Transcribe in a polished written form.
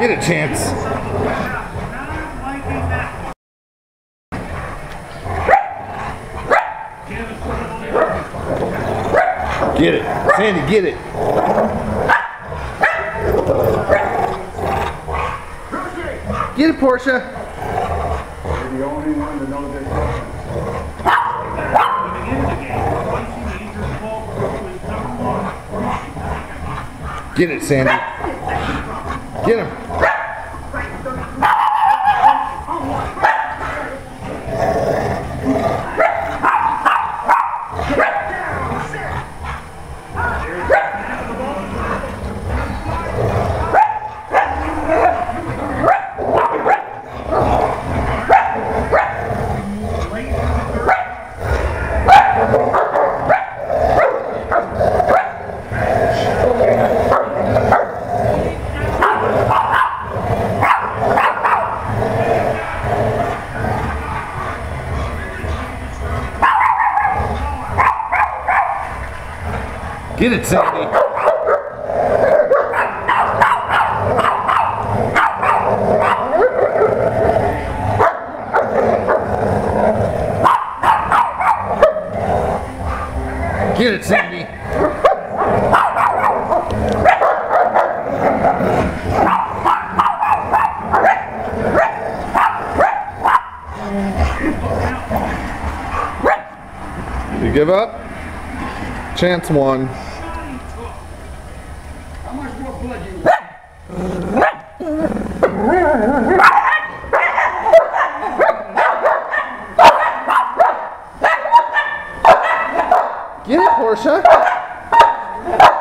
Get a chance. Get it. Sandy, get it. Get it, Portia. You're the only one to know this. Get it, Sandy. Get him. Get it, Sandy. Get it, Sandy. You give up? Chance one. How much more blood you want? Get it, Portia.